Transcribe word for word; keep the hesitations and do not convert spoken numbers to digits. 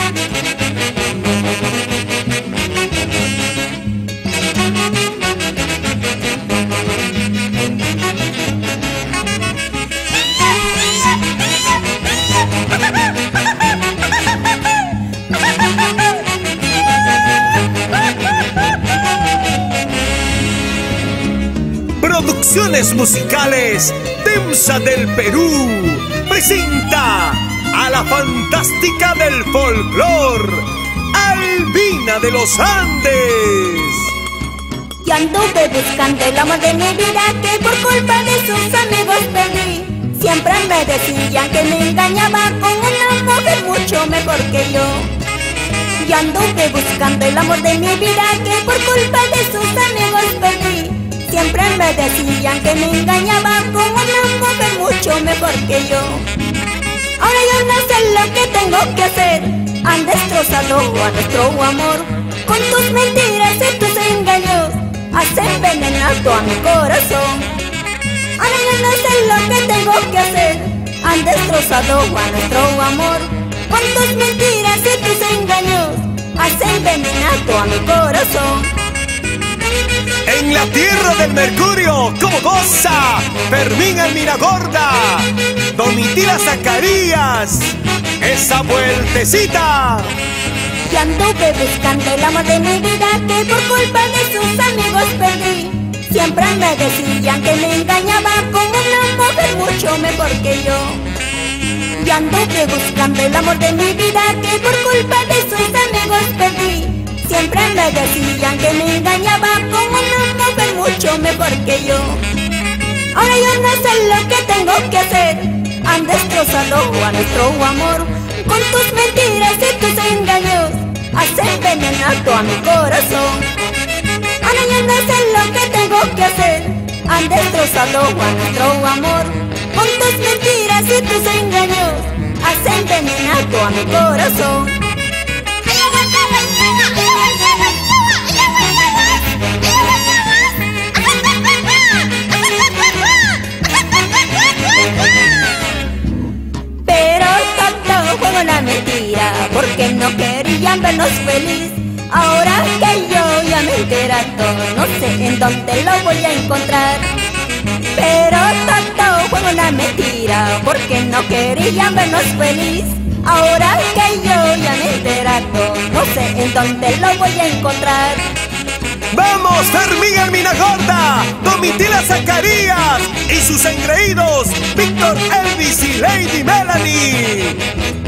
Producciones musicales Temsa del Perú presenta a la fantástica del folclor, Albina de los Andes. Yo anduve buscando el amor de mi vida, que por culpa de sus amigos perdí. Siempre me decían que me engañaba con una mujer mucho mejor que yo. Yo anduve buscando el amor de mi vida, que por culpa de sus amigos perdí. Siempre me decían que me engañaba con una mujer mucho mejor que yo. Ahora yo no sé lo que tengo que hacer. Han destrozado a nuestro amor con tus mentiras y tus engaños. Has envenenado a mi corazón. Ahora yo no sé lo que tengo que hacer. Han destrozado a nuestro amor con tus mentiras y tus engaños. Has envenenado a mi corazón. En la tierra del mercurio, como goza Fermín Almina Gorda, Domitila Zacarías, esa vueltecita. Y anduve buscando el amor de mi vida, que por culpa de sus amigos perdí. Siempre me decían que me engañaba con una mujer mucho mejor que yo. Y anduve buscando el amor de mi vida, que por culpa de sus amigos perdí. Siempre me decían que me engañaba con una mujer mucho mejor que yo. Ahora yo no sé lo que tengo que hacer. Han destrozado a nuestro amor con tus mentiras y tus engaños. Has envenenado a mi corazón. Ahora yo no sé lo que tengo que hacer. Han destrozado a nuestro amor con tus mentiras y tus engaños. Has envenenado a mi corazón. Fue una mentira, porque no querían vernos feliz. Ahora que yo ya me he enterado, no sé en dónde lo voy a encontrar. Pero todo fue una mentira, porque no querían vernos feliz. Ahora que yo ya me he enterado, no sé en dónde lo voy a encontrar. ¡Vamos, Fermín Almina Gorda, Domitila Zacarías y sus engreídos Víctor, Elvis y Lady Melanie!